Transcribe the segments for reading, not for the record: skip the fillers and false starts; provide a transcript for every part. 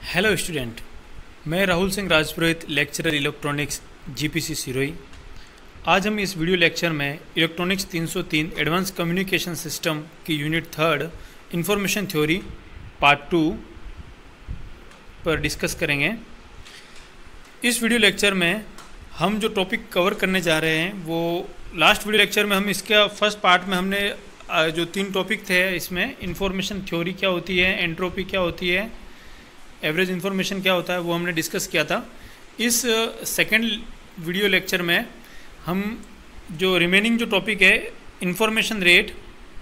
Hello student, मैं Rahul Singh Rajpurohit, lecturer electronics GPC Sirohi. आज हम इस वीडियो लेक्चर में इलेक्ट्रॉनिक्स 303 एडवांस कम्युनिकेशन सिस्टम की यूनिट 3 इंफॉर्मेशन थ्योरी पार्ट 2 पर डिस्कस करेंगे। इस वीडियो लेक्चर में हम जो टॉपिक कवर करने जा रहे हैं वो लास्ट वीडियो लेक्चर में हम इसका फर्स्ट पार्ट में हमने जो 3 टॉपिक थे इसमें इंफॉर्मेशन थ्योरी क्या होती है, एंट्रोपी क्या होती है, एवरेज इन्फॉर्मेशन क्या होता है, वो हमने डिस्कस किया था। इस सेकंड वीडियो लेक्चर में हम जो रिमेनिंग जो टॉपिक है information rate,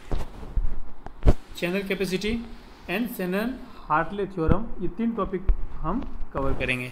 channel capacity and Shannon Hartley theorem, ये 3 टॉपिक हम कवर करेंगे।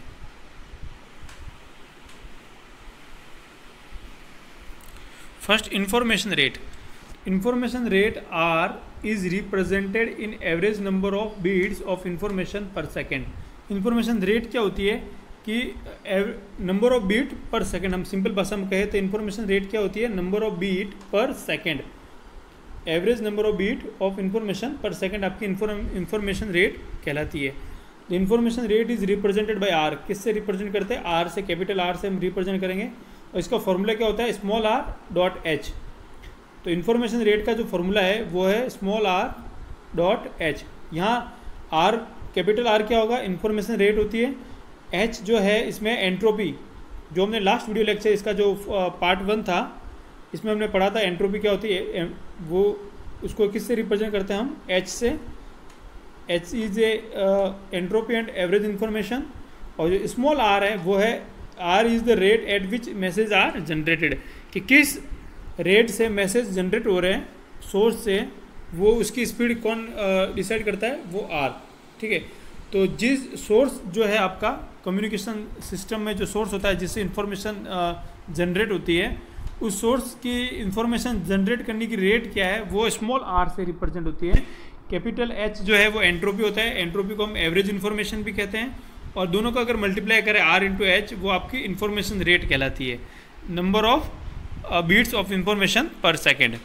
First, information rate. Information rate R is represented in average number of bits of information per second। Information rate क्या होती है कि number of bit per second, हम simple भाषा में कहें तो इंफॉर्मेशन रेट क्या होती है, number of bit per second, average number of bit of information per second आपकी इंफॉर्मेशन रेट कहलाती है। The information rate is represented by R. किससे रिप्रेजेंट करते हैं? आर से, कैपिटल आर से हम रिप्रेजेंट करेंगे और इसका फॉर्मूला क्या होता है, स्मॉल आर डॉट एच। तो इन्फॉर्मेशन रेट का जो फॉर्मूला है वो है स्मॉल आर डॉट एच। यहाँ आर, कैपिटल आर क्या होगा, इन्फॉर्मेशन रेट होती है। एच जो है इसमें एंट्रोपी, जो हमने लास्ट वीडियो लेक्चर इसका जो पार्ट 1 था इसमें हमने पढ़ा था एंट्रोपी क्या होती है, वो उसको किससे रिप्रेजेंट करते हैं हम, एच से। H is a entropy and average information. और जो स्मॉल आर है वो है, R is the rate at which message are generated, कि किस रेट से मैसेज जनरेट हो रहे हैं सोर्स से, वो उसकी स्पीड कौन डिसाइड करता है, वो आर। ठीक है, तो जिस सोर्स जो है आपका कम्युनिकेशन सिस्टम में जो सोर्स होता है जिससे इंफॉर्मेशन जनरेट होती है, उस सोर्स की इंफॉर्मेशन जनरेट करने की रेट क्या है, वो स्मॉल आर से रिप्रेजेंट होती है। कैपिटल एच जो है वो एंट्रोपी होता है, एंट्रोपी को हम एवरेज इन्फॉर्मेशन भी कहते हैं। और दोनों को अगर मल्टीप्लाई करें आर इंटू एच, वो आपकी इंफॉर्मेशन रेट कहलाती है, number of bits of information per second.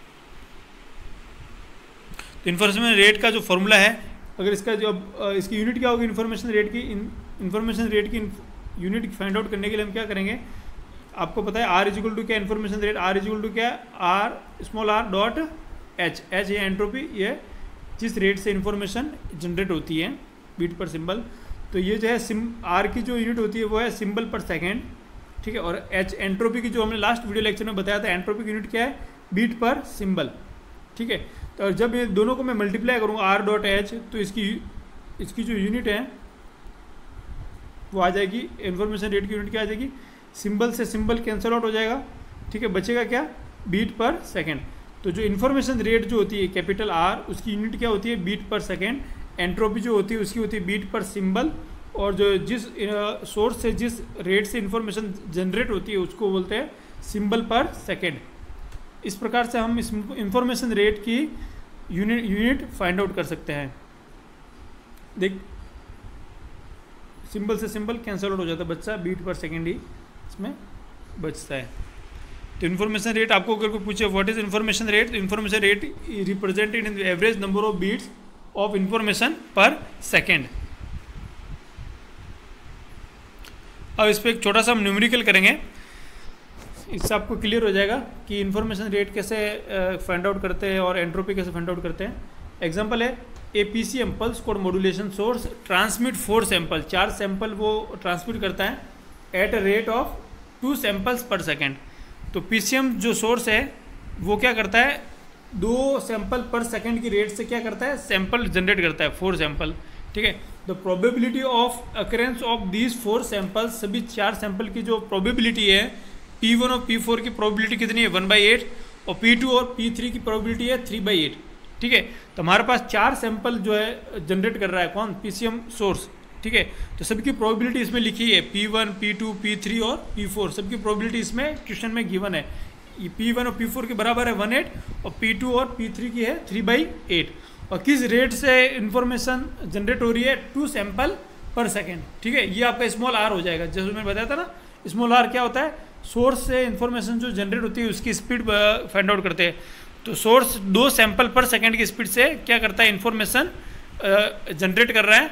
तो इंफॉर्मेशन रेट का जो फॉर्मूला है, अगर इसका जो इसकी यूनिट क्या होगी इंफॉर्मेशन रेट की, इंफॉर्मेशन रेट की यूनिट फाइंड आउट करने के लिए हम क्या करेंगे, आपको पता है आर इज इक्वल टू क्या, information rate R is equal to क्या, R small r dot H. H ये एंट्रोपी, ये जिस रेट से इंफॉर्मेशन जनरेट होती है बीट पर सिंबल। तो ये जो है आर की जो यूनिट होती है वो है सिंबल पर सेकेंड। ठीक है, और एच एंट्रोपी की जो हमने लास्ट वीडियो लेक्चर में बताया था, एंट्रोपी की यूनिट क्या है, बीट पर सिंबल। ठीक है, तो जब ये दोनों को मैं मल्टीप्लाई करूँगा आर डॉट एच, तो इसकी जो यूनिट है वो आ जाएगी, इंफॉर्मेशन रेट की यूनिट क्या आ जाएगी, सिंबल से सिंबल कैंसल आउट हो जाएगा। ठीक है, बचेगा क्या, बीट पर सेकेंड। तो जो इन्फॉर्मेशन रेट जो होती है कैपिटल आर, उसकी यूनिट क्या होती है, बीट पर सेकेंड। एंट्रोपी जो होती है उसकी होती है बीट पर सिंबल। और जो जिस सोर्स से जिस रेट से इंफॉर्मेशन जनरेट होती है उसको बोलते हैं सिंबल पर सेकेंड। इस प्रकार से हम इस इंफॉर्मेशन रेट की यूनिट फाइंड आउट कर सकते हैं। देख, सिंबल से सिंबल कैंसल आउट हो जाता है, बच्चा बीट पर सेकेंड ही इसमें बचता है। तो इन्फॉर्मेशन रेट, आपको अगर कोई पूछे what is information rate, information rate represented in the average number of bits of information per second. अब इस पर एक छोटा सा हम न्यूमेरिकल करेंगे, इससे आपको क्लियर हो जाएगा कि इंफॉर्मेशन रेट कैसे फाइंड आउट करते हैं और एंट्रोपी कैसे फाइंड आउट करते हैं। एग्जांपल है, a PCM pulse code modulation source transmit 4 sample, 4 sample वो ट्रांसमिट करता है at a rate of 2 samples per second. तो पीसीएम जो सोर्स है वो क्या करता है, 2 सैंपल पर सेकेंड की रेट से क्या करता है, सैंपल जनरेट करता है, 4 सैंपल। ठीक है, the probability of occurrence of these 4 samples, सभी 4 सैंपल की जो प्रोबेबिलिटी है, P1 और P4 की प्रोबेबिलिटी कितनी है, 1/8, और P2 और P3 की प्रोबेबिलिटी है 3/8। ठीक है, तो हमारे पास 4 सैंपल जो है जनरेट कर रहा है कौन, पीसीएम सोर्स। ठीक है, तो सबकी प्रोबेबिलिटी इसमें लिखी है, P1, P2, P3 और P4, सबकी प्रोबेबिलिटी इसमें क्वेश्चन में गिवन है। P1 और P4 के बराबर है 1/8 और P2 और P3 की है 3/8। और किस रेट से इंफॉर्मेशन जनरेट हो रही है, 2 सैंपल पर सेकेंड। ठीक है, ये आपका स्मॉल आर हो जाएगा। जैसे मैंने बताया था ना, स्मॉल आर क्या होता है, सोर्स से इंफॉर्मेशन जो जनरेट होती है उसकी स्पीड फाइंड आउट करते हैं। तो सोर्स 2 सैंपल पर सेकेंड की स्पीड से क्या करता है, इंफॉर्मेशन जनरेट कर रहा है।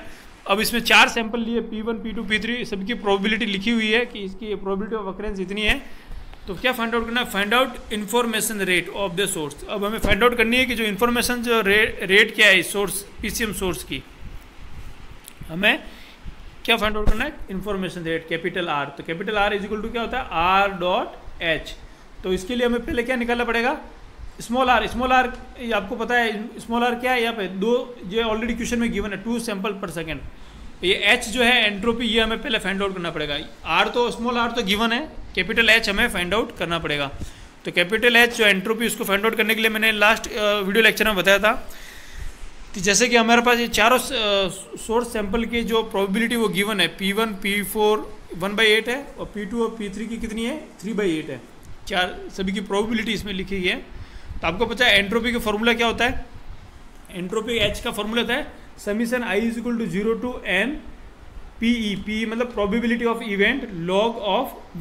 अब इसमें 4 सैंपल लिए P1 P2 P3 सबकी प्रोबेबिलिटी लिखी हुई है कि इसकी प्रोबेबिलिटी ऑफ अकरेंस इतनी है। तो क्या फाइंड आउट करना है? Find out information rate of the source. अब हमें फाइंड आउट करनी है कि जो इन्फॉर्मेशन जो रेट क्या है सोर्स PCM सोर्स की, हमें क्या फाइंड आउट करना है? Information rate capital R। तो capital R is equal to क्या होता है? R.H। तो इसके लिए हमें पहले क्या निकालना पड़ेगा? Small are. स्मॉल आर आपको पता है स्मॉल आर क्या है? यहाँ पे 2 जो ऑलरेडी क्वेश्चन में गिवन है 2 सैंपल पर सेकेंड। ये H जो है एंट्रोपी, ये हमें पहले फाइंड आउट करना पड़ेगा। R तो स्मॉल आर तो गिवन है, कैपिटल H हमें फाइंड आउट करना पड़ेगा। तो कैपिटल H जो एंट्रोपी उसको फाइंड आउट करने के लिए मैंने लास्ट वीडियो लेक्चर में बताया था कि जैसे कि हमारे पास ये चारों सोर्स सैंपल की जो प्रोबेबिलिटी वो गिवन है, P1 P4 1/8 है और P2 और P3 की कितनी है? 3/8 है। 4 सभी की प्रोबेबिलिटी इसमें लिखी गई है। तो आपको पता है एंट्रोपी का फॉर्मूला क्या होता है? एंट्रोपी H का फॉर्मूला होता है summation I is equal to 0 to n PE। PE मतलब probability of event log of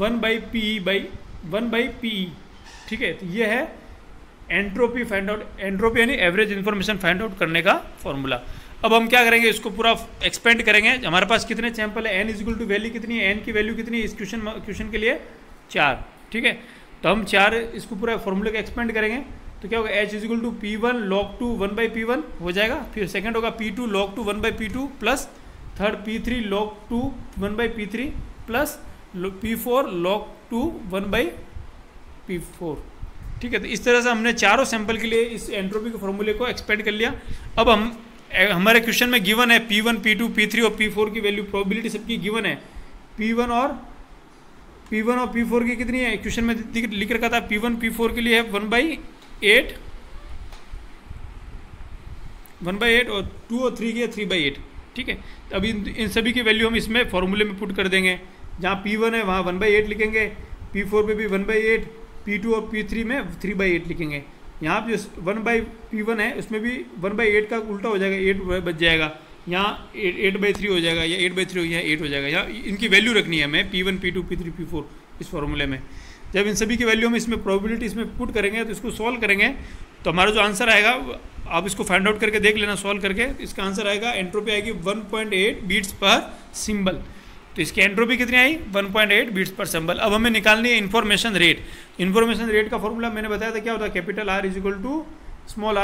1/PE। ठीक है, तो ये है एंट्रोपी फाइंड आउट, एंट्रोपी यानी एवरेज इन्फॉर्मेशन फाइंड आउट करने का फॉर्मूला। अब हम क्या करेंगे? इसको पूरा एक्सपेंड करेंगे। हमारे पास कितने सैंपल है? n is equal to value कितनी है? n की वैल्यू कितनी है इस क्वेश्चन के लिए? 4। ठीक है, तो हम 4 इसको पूरा फॉर्मूले का एक्सपेंड करेंगे तो क्या होगा? H is equal to P1 log 2 1/P1 हो जाएगा। फिर सेकंड होगा P2 log 2 1/P2 plus third P3 log 2 1/P3 plus P4 log 2 1/P4। ठीक है, तो इस तरह से हमने चारों सैंपल के लिए इस एंट्रोपी के फॉर्मूले को एक्सपेंड कर लिया। अब हमारे क्वेश्चन में गिवन है P1 P2 P3 और P4 की वैल्यू, प्रोबेबिलिटी सबकी गिवन है। P1 और P4 की कितनी है? क्वेश्चन में लिख रखा था P1 P4 के लिए है 1/8 और 2 और 3 की है 3/8। ठीक है, तो अभी इन सभी की वैल्यू हम इसमें फॉर्मूले में पुट कर देंगे। जहाँ P1 है वहाँ 1/8 लिखेंगे, P4 पे भी 1/8, P2 और P3 में 3/8 लिखेंगे। यहाँ पे जो 1/P1 है उसमें भी 1/8 का उल्टा हो जाएगा, 8 बच जाएगा। यहाँ 8/3 हो जाएगा या 8/3 हो, यहाँ 8 हो जाएगा। यहाँ इनकी वैल्यू रखनी है हमें P1 P2 P3 P4 इस फॉर्मूले में। जब इन सभी की वैल्यू हम इसमें प्रोबेबिलिटी इसमें पुट करेंगे तो इसको सॉल्व करेंगे तो हमारा जो आंसर आएगा आप इसको फाइंड आउट करके देख लेना, सॉल्व करके। इसका आंसर आएगा एंट्रोपी आएगी 1.8 बीट्स पर सिंबल। तो इसकी एंट्रोपी कितनी आई? 1.8 बीट्स पर सिंबल। अब हमें निकालनी है इन्फॉर्मेशन रेट। इन्फॉर्मेशन रेट का फॉर्मूला मैंने बताया था क्या होता है? Capital R is equal to small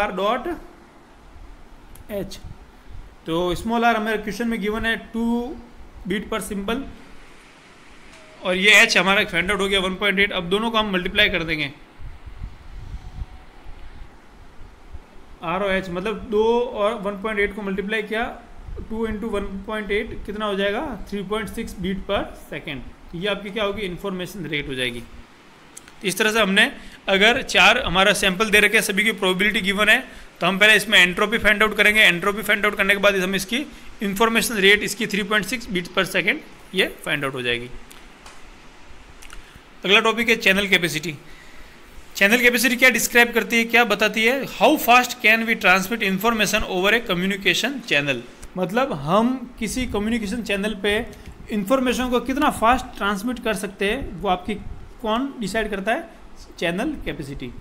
r.h। तो स्मॉल r हमारे क्वेश्चन में गिवन है 2 बीट पर सिंबल और ये h हमारा फाइंड आउट हो गया 1.8। अब दोनों को हम मल्टीप्लाई कर देंगे, r और h मतलब 2 और 1.8 को मल्टीप्लाई किया, 2 इंटू 1.8 कितना हो जाएगा? 3.6 बीट पर सेकेंड। ये आपकी क्या होगी? इन्फॉर्मेशन रेट हो जाएगी। इस तरह से हमने अगर 4 हमारा सैंपल दे रखे सभी की प्रोबेबिलिटी गिवन है तो हम पहले इसमें एंट्रोपी फाइंड आउट करेंगे। एंट्रोपी फाइंड आउट करने के बाद हम इसकी इन्फॉर्मेशन रेट इसकी 3.6 बीट पर सेकेंड ये फाइंड आउट हो जाएगी। अगला टॉपिक है चैनल कैपेसिटी। चैनल कैपेसिटी क्या डिस्क्राइब करती है, क्या बताती है? How fast can we transmit information over a communication channel. मतलब हम किसी कम्युनिकेशन चैनल पे इंफॉर्मेशन को कितना फास्ट ट्रांसमिट कर सकते हैं, वो आपकी कौन डिसाइड करता है? Channel capacity.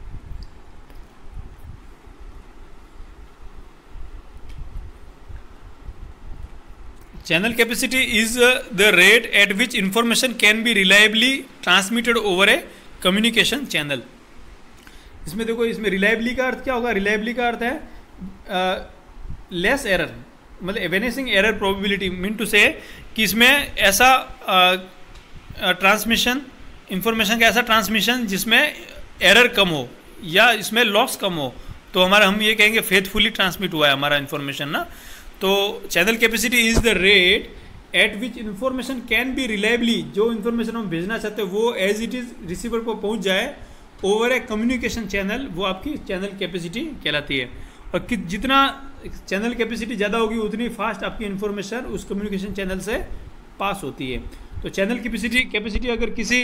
Channel capacity is the rate at which information can be reliably transmitted over a communication channel. इसमें देखो, इसमें रिलायबली का अर्थ क्या होगा? रिलायबली का अर्थ है लेस एरर, मतलब evanescing error probability. Mean to say कि इसमें ऐसा ट्रांसमिशन, इंफॉर्मेशन का ऐसा ट्रांसमिशन जिसमें एरर कम हो या इसमें लॉस कम हो, तो हमारा हम ये कहेंगे फेथफुली ट्रांसमिट हुआ है हमारा इंफॉर्मेशन ना। तो channel capacity is the rate at which information can be reliably, जो इंफॉर्मेशन हम भेजना चाहते हैं वो एज इट इज रिसीवर को पहुंच जाए ओवर ए कम्युनिकेशन चैनल, वो आपकी चैनल कैपेसिटी कहलाती है। और जितना चैनल कैपेसिटी ज़्यादा होगी उतनी फास्ट आपकी इंफॉर्मेशन उस कम्युनिकेशन चैनल से पास होती है। तो चैनल कैपेसिटी अगर किसी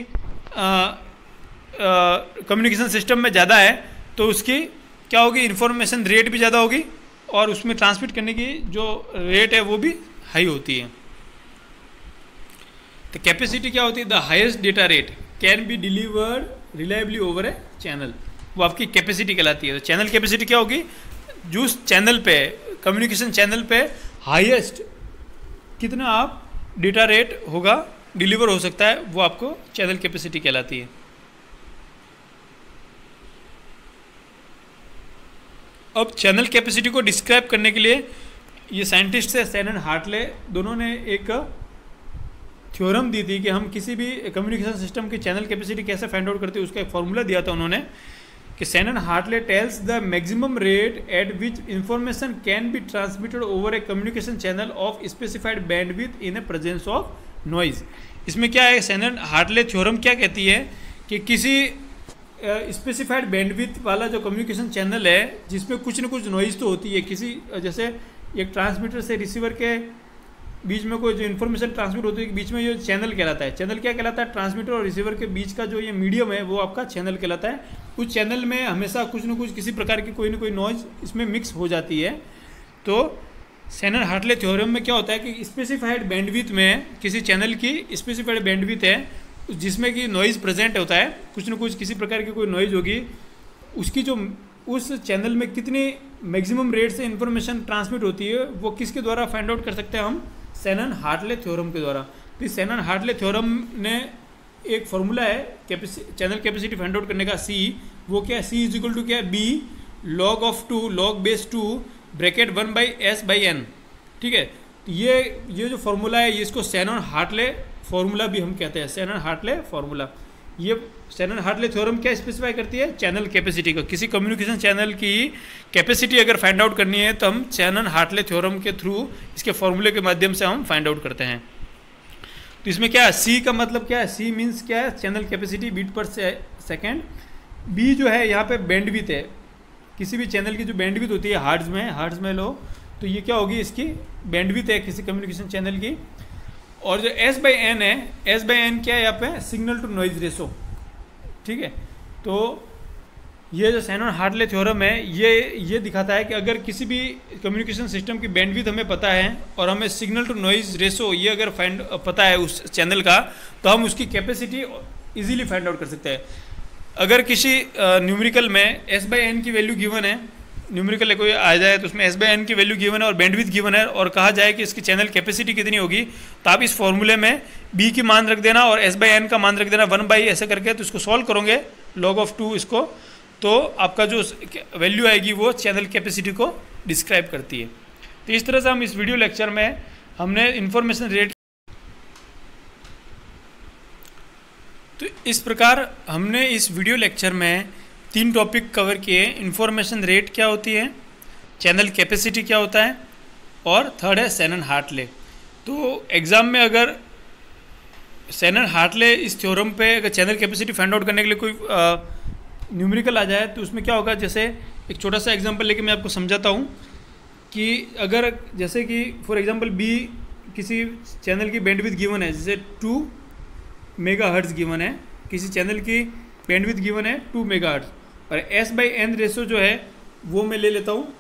कम्युनिकेशन सिस्टम में ज़्यादा है तो उसकी क्या होगी? इंफॉर्मेशन रेट भी ज़्यादा होगी और उसमें ट्रांसमिट करने की जो रेट है वो भी हाई होती है। तो कैपेसिटी क्या होती है? The highest data rate can be delivered reliably over a channel, वो आपकी कैपेसिटी कहलाती है। तो चैनल कैपेसिटी क्या होगी? जो चैनल पे, कम्युनिकेशन चैनल पे हाईएस्ट कितना आप डेटा रेट होगा डिलीवर हो सकता है, वो आपको चैनल कैपेसिटी कहलाती है। अब चैनल कैपेसिटी को डिस्क्राइब करने के लिए ये साइंटिस्ट है सैन एंड हार्टले, दोनों ने एक थ्योरम दी थी कि हम किसी भी कम्युनिकेशन सिस्टम की चैनल कैपेसिटी कैसे फाइंड आउट करते हैं, उसका एक फॉर्मूला दिया था उन्होंने कि Shannon and Hartley tells the maximum rate at which information can be transmitted over a communication channel of specified bandwidth in a presence of noise. इसमें क्या है, सैन एंड हार्टले थ्योरम क्या कहती है कि किसी स्पेसिफाइड बैंडविड्थ वाला जो कम्युनिकेशन चैनल है जिसमें कुछ न कुछ नॉइज़ तो होती है, किसी जैसे एक ट्रांसमीटर से रिसीवर के बीच में कोई जो इन्फॉर्मेशन ट्रांसमिट होती है, बीच में ये चैनल कहलाता है। चैनल क्या कहलाता है, ट्रांसमीटर और रिसीवर के बीच का जो ये मीडियम है वो आपका चैनल कहलाता है। उस चैनल में हमेशा कुछ न कुछ किसी प्रकार की कोई ना कोई नॉइज़ इसमें मिक्स हो जाती है। तो सैन एंड हार्टले थ्योरम में क्या होता है कि स्पेसिफाइड बैंडविड्थ में किसी चैनल की स्पेसिफाइड बैंडविड्थ है जिसमें कि नॉइज़ प्रेजेंट होता है, कुछ न कुछ किसी प्रकार की कोई नॉइज़ होगी, उसकी जो उस चैनल में कितनी मैक्सिमम रेट से इंफॉर्मेशन ट्रांसमिट होती है वो किसके द्वारा फाइंड आउट कर सकते हैं हम, सैन एंड हार्टले थ्योरम के द्वारा। तो इस सैन एंड हार्टले थ्योरम ने एक फॉर्मूला है चैनल कैपेसिटी फाइंड आउट करने का, सी, वो क्या है, सी इज इक्वल टू क्या है, B log of 2 log base 2 bracket 1/s/n। ठीक है, तो ये जो फॉर्मूला है ये इसको सैन एंड हार्टले फॉर्मूला भी हम कहते हैं, सैन एंड हार्टले फॉर्मूला। ये सैन एंड हार्टले थ्योरम क्या स्पेसिफाई करती है, चैनल कैपेसिटी का। किसी कम्युनिकेशन चैनल की कैपेसिटी अगर फाइंड आउट करनी है तो हम सैन एंड हार्टले थ्योरम के थ्रू इसके फॉर्मूले के माध्यम से हम फाइंड आउट करते हैं। तो इसमें क्या है, सी का मतलब क्या है, सी मीन्स क्या है, channel capacity bit per second. B जो है यहाँ पे बैंडविड्थ है, किसी भी चैनल की जो बैंडविड्थ होती है हार्ट्ज में लो, तो ये क्या होगी, इसकी बैंडविड्थ है किसी कम्युनिकेशन चैनल की। और जो S/n है, S/n क्या है यहाँ पे, सिग्नल टू नॉइज रेशो। ठीक है, तो ये जो सैन एंड हार्टले थ्योरम है ये दिखाता है कि अगर किसी भी कम्युनिकेशन सिस्टम की बैंडविड्थ हमें पता है और हमें सिग्नल टू नॉइज रेशो ये अगर पता है उस चैनल का, तो हम उसकी कैपेसिटी इजीली फाइंड आउट कर सकते हैं। अगर किसी न्यूमेरिकल में S/n की वैल्यू गिवन है, न्यूमेरिकल कोई आ जाए तो उसमें S/n की वैल्यू गिवन है और बैंडविड्थ गिवन है और कहा जाए कि इसकी चैनल कैपेसिटी कितनी होगी, तो आप इस फॉर्मूले में B की मान रख देना और S/n का मान रख देना 1 ऐसे करके, तो इसको सॉल्व करोगे log ऑफ 2 इसको, तो आपका जो वैल्यू आएगी वो चैनल कैपेसिटी को डिस्क्राइब करती है। तो इस तरह से हम इस वीडियो लेक्चर में हमने इंफॉर्मेशन रेट, तो इस प्रकार हमने इस वीडियो लेक्चर में 3 टॉपिक कवर किए। इंफॉर्मेशन रेट क्या होती है, चैनल कैपेसिटी क्या होता है, और थर्ड है सैन एंड हार्टले। तो एग्ज़ाम में अगर सैन एंड हार्टले इस थ्योरम पे अगर चैनल कैपेसिटी फाइंड आउट करने के लिए कोई न्यूमेरिकल आ जाए तो उसमें क्या होगा, जैसे एक छोटा सा एग्जांपल लेके मैं आपको समझाता हूँ कि अगर जैसे कि फॉर एग्जांपल बी किसी चैनल की बैंडविड्थ गिवन है, जैसे 2 मेगाहर्ट्ज़ गिवन है, किसी चैनल की बैंडविड्थ गिवन है 2 मेगाहर्ट्ज़, और S/n रेशो जो है वो मैं ले लेता हूँ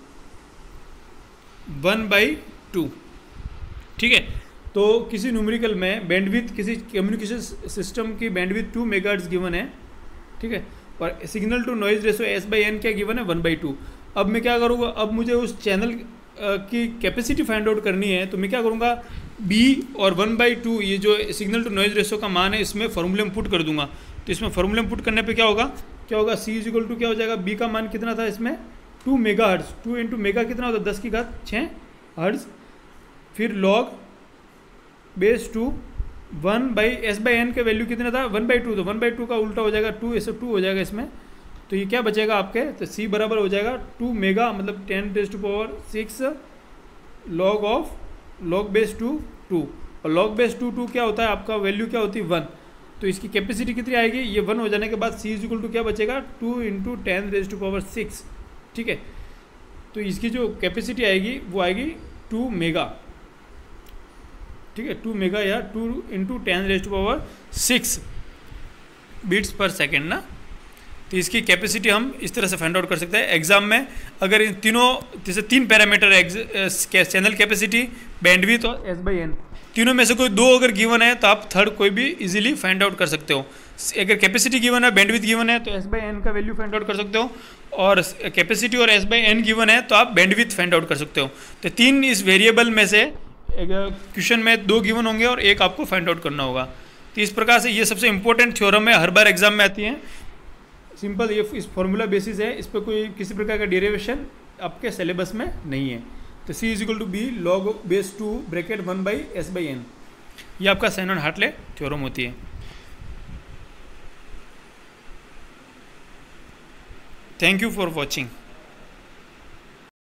1/2। ठीक है, तो किसी न्यूमेरिकल में बैंडविड्थ किसी कम्युनिकेशन सिस्टम की बैंडविड्थ 2 मेगाहर्ट्ज़ गिवन है, ठीक है, और signal to noise ratio S/n क्या गिवन है 1/2। अब मैं क्या करूँगा, अब मुझे उस चैनल की कैपेसिटी फाइंड आउट करनी है, तो मैं क्या करूँगा, B और 1/2 ये जो सिग्नल टू नॉइज रेशो का मान है इसमें फॉर्मूले में पुट कर दूंगा। तो इसमें फॉर्मूले में पुट करने पे क्या होगा, C इज इक्वल टू क्या हो जाएगा, B का मान कितना था इसमें 2 मेगाहर्ट्ज़, 2 इंटू मेगा कितना होता है 10 की घात 6 हर्ट्ज़, फिर log बेस 2 1/S/n के वैल्यू कितना था 1/2, तो 1/2 का उल्टा हो जाएगा 2, ऐसे 2 हो जाएगा इसमें, तो ये क्या बचेगा आपके, तो C बराबर हो जाएगा 2 मेगा मतलब 10⁻⁶ log ऑफ log बेस 2 2, और log बेस 2 क्या होता है आपका वैल्यू क्या होती है 1, तो इसकी कैपेसिटी कितनी आएगी, ये 1 हो जाने के बाद C इज इक्वल टू क्या बचेगा 2 इंटू 10⁻⁶। ठीक है, तो इसकी जो कैपेसिटी आएगी वो आएगी 2 मेगा। ठीक है, 2 मेगा या 2 इंटू 10⁻⁶ बीट्स पर सेकेंड ना। तो इसकी कैपेसिटी हम इस तरह से फाइंड आउट कर सकते हैं। एग्जाम में अगर इन तीनों जैसे 3 पैरामीटर है, चैनल कैपेसिटी, बैंडविड्थ और S/n, तीनों में से कोई 2 अगर गिवन है तो आप थर्ड कोई भी इजीली फाइंड आउट कर सकते हो। अगर कैपेसिटी गिवन है, बैंडविड्थ गिवन है तो S/n का वैल्यू फाइंड आउट कर सकते हो, और कैपेसिटी और S/n गिवन है तो आप बैंडविड्थ फाइंड आउट कर सकते हो। तो 3 इस वेरिएबल में से क्वेश्चन में 2 गिवन होंगे और एक आपको फाइंड आउट करना होगा। तो इस प्रकार से ये सबसे इंपॉर्टेंट थ्योरम है, हर बार एग्जाम में आती हैं। सिंपल ये इस फॉर्मूला बेसिस है, इस पर कोई किसी प्रकार का डेरिवेशन आपके सिलेबस में नहीं है। तो C is equal to B log base 2 bracket 1/s/n, ये आपका शैनन-हार्टले थ्योरम होती है। Thank you for watching.